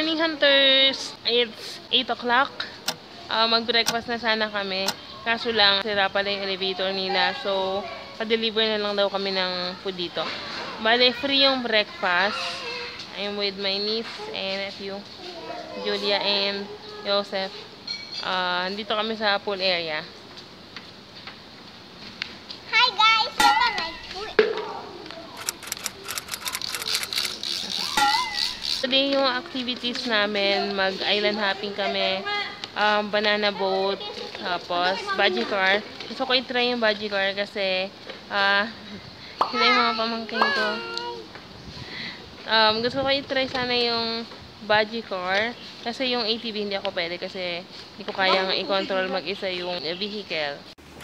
morning, hunters! It's 8 o'clock. Mag-breakfast na sana kami. Kaso lang, sira pala yung elevator nila. So, pa-deliver na lang daw kami ng food dito. Bale, free yung breakfast. I'm with my niece and nephew, Julia and Joseph. Dito kami sa pool area. Hi guys! Look at my food! Today yung activities namin, mag-island hopping kami, banana boat, tapos bungee car. Gusto ko i-try yung bungee car kasi sila yung mga pamangkin ko. Gusto ko i-try sana yung bungee car kasi yung ATV hindi ako pwede kasi hindi ko kayang i-control mag-isa yung vehicle.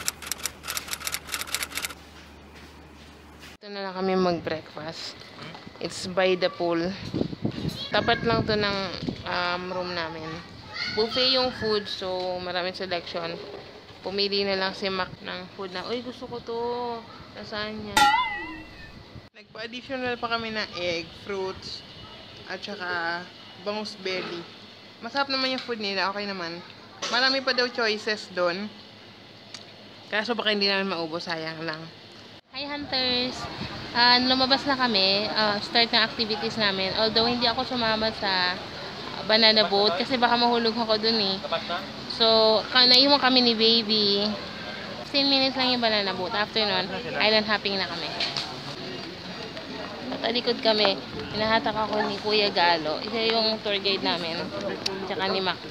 Ito na lang kami mag-breakfast. It's by the pool. Tapat lang to ng room namin. Buffet yung food, so maraming selection. Pumili na lang si Mac ng food na, uy, gusto ko to. Lasagna. Nagpa-additional pa kami ng egg, fruits, at saka bangus belly. Masarap naman yung food nila, okay naman. Marami pa daw choices doon. Kaso baka hindi namin maubos, sayang lang. Hi hunters! Lumabas na kami, start ng activities namin. Although hindi ako sumama sa banana boat kasi baka mahulog ako dun eh. So, naiwan kami ni baby. 10 minutes lang yung banana boat. After nun, island hopping na kami. Talikod kami, hinahatak ako ni Kuya Galo. Isa yung tour guide namin. Tsaka ni Mac.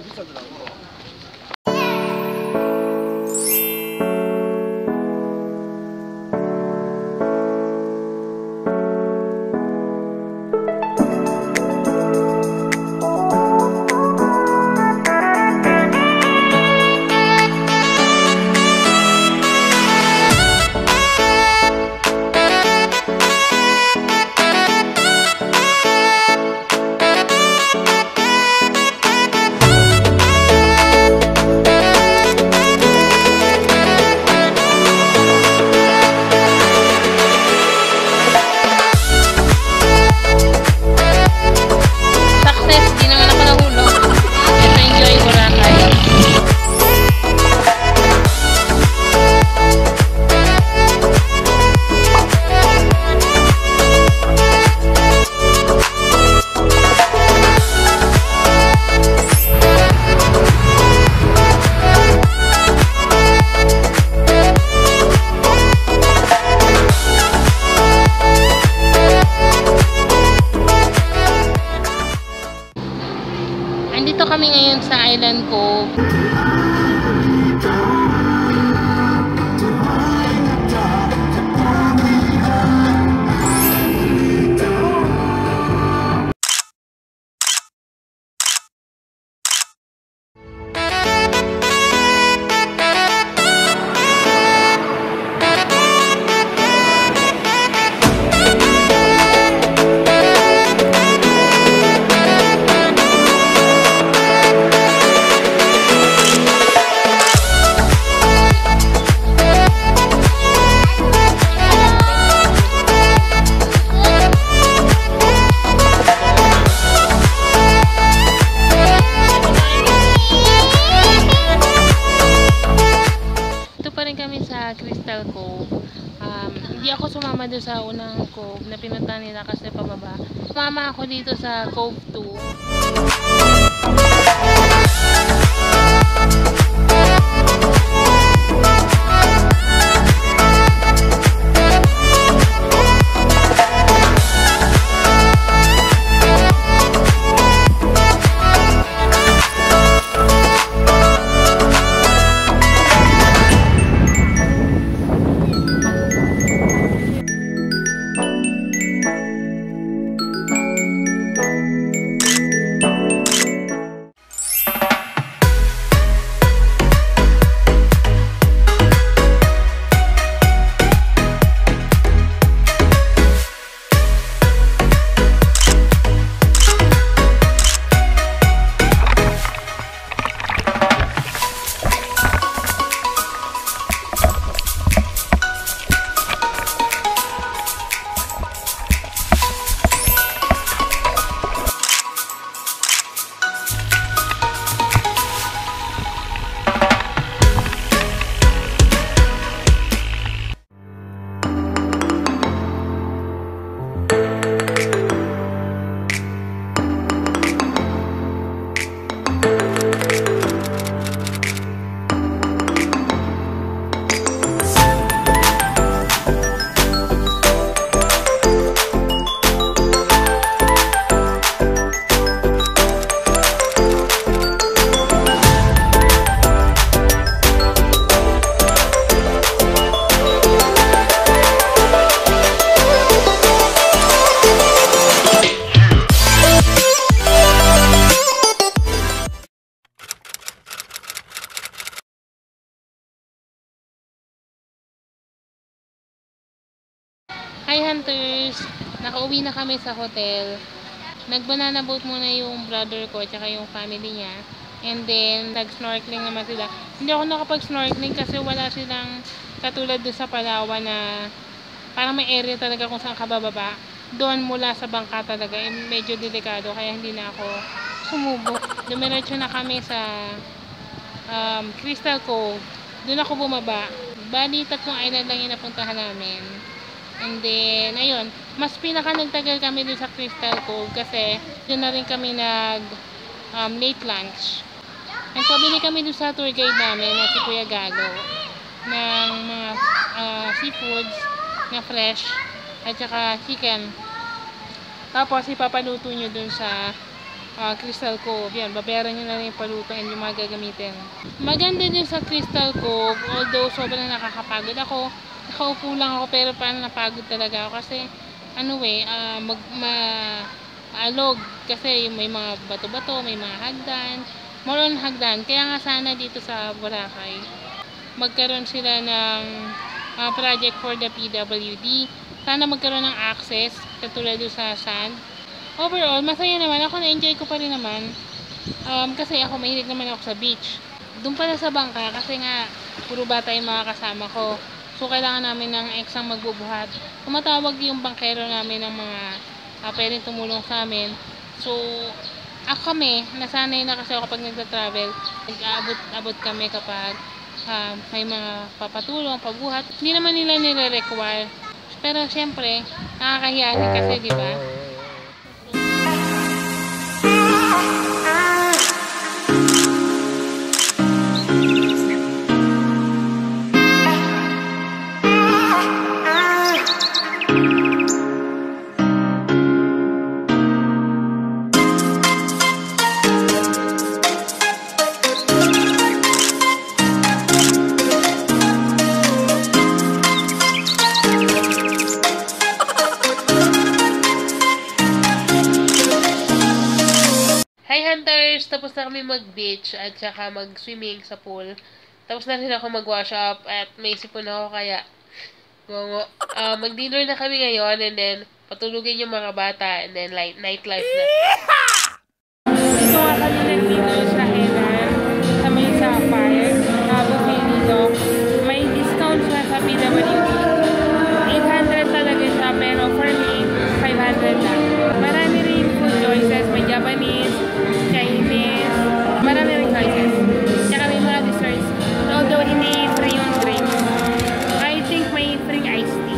Andito kami ngayon sa Island Cove. Crystal Cove. Hindi ako sumama doon sa unang cove na pinunta nila kasi pababa. Sumama ako dito sa Cove 2. hunters! Nakauwi na kami sa hotel. Nag-banana boat muna yung brother ko at saka yung family niya. And then, nag-snorkeling naman sila. Hindi ako nakapag-snorkeling kasi wala silang katulad doon sa Palawan na parang may area talaga kung saan ka bababa. Doon mula sa bangka talaga, medyo delikado kaya hindi na ako sumubok. Dumiretso na kami sa Crystal Cove. Doon ako bumaba. Bali, 3 island lang yung napuntahan namin. And then, ayun, mas pinaka nagtagal kami dun sa Crystal Cove kasi doon na rin kami late lunch. Nagpabili kami dun sa tour guide namin na si Kuya Gago ng mga seafoods na fresh at saka chicken. Tapos, ipapaluto nyo dun sa Crystal Cove. Yan, babayaran nyo na rin yung paluto and yung mga gagamitin. Maganda dun sa Crystal Cove, although sobrang nakakapagod ako. Nakaupo lang ako pero parang napagod talaga ako kasi maalog kasi may mga bato-bato, may mga hagdan, more on hagdan. Kaya nga sana dito sa Boracay magkaroon sila ng project for the PWD. Sana magkaroon ng access katulad doon sa sand. Overall, masaya naman ako, na-enjoy ko pa rin naman kasi ako mahilig naman ako sa beach. Doon pala sa bangka kasi nga puro bata yung mga kasama ko. So, kailangan namin ng exang magbubuhat. Tumatawag yung bankero namin ng mga pwedeng tumulong sa amin. So, kami, nasanay na kasi ako kapag nagta-travel. Nag-abot kami kapag may mga papatulong, pabuhat. Hindi naman nila nire-require. Pero, syempre, nakakahiya rin kasi, di ba? Tapos na kami mag-beach at saka mag-swimming sa pool. Tapos na rin ako mag-wash up at may sipon ako kaya mag-dinner na kami ngayon and then patulugin yung mga bata and then nightlife na. Ito nga kami nag-dinner sa Henan sa may Sapphire. Buffet dito. May discount siya sa PWD. 800 talaga siya pero for me, 500 lang. Marami rin food choices. May Japanese, Chinese, marami rin choices. Tsaka may mga desserts. Although hindi free yung drinks. I think may free iced tea.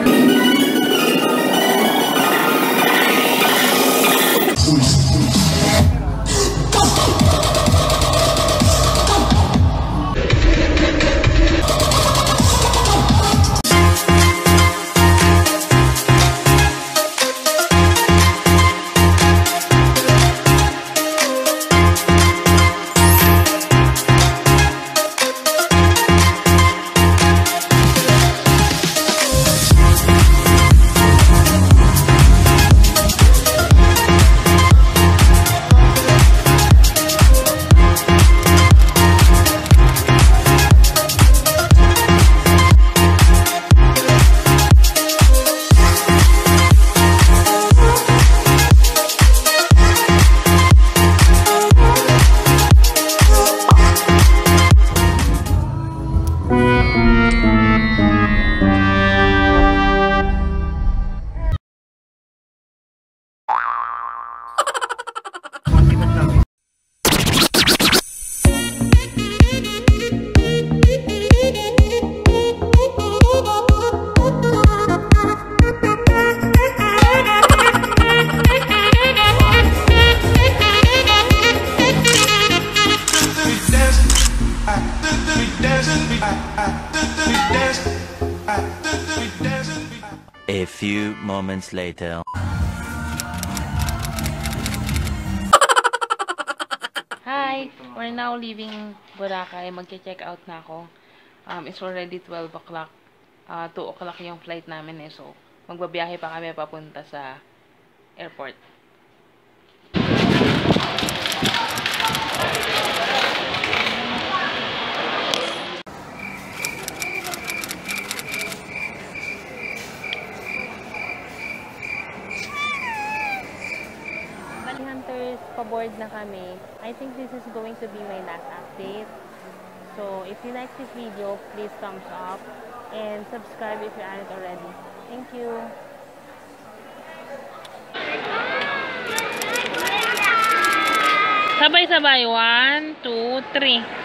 A few moments later. Hi! We're now leaving Boracay. Magche-check out na ako. It's already 12 o'clock. 2 o'clock yung flight namin eh. So, magbabiyahe pa kami papunta sa airport. board na kami. I think this is going to be my last update. So, if you like this video, please thumbs up and subscribe if you aren't already. Thank you. Sabay-sabay. 1, 2, 3.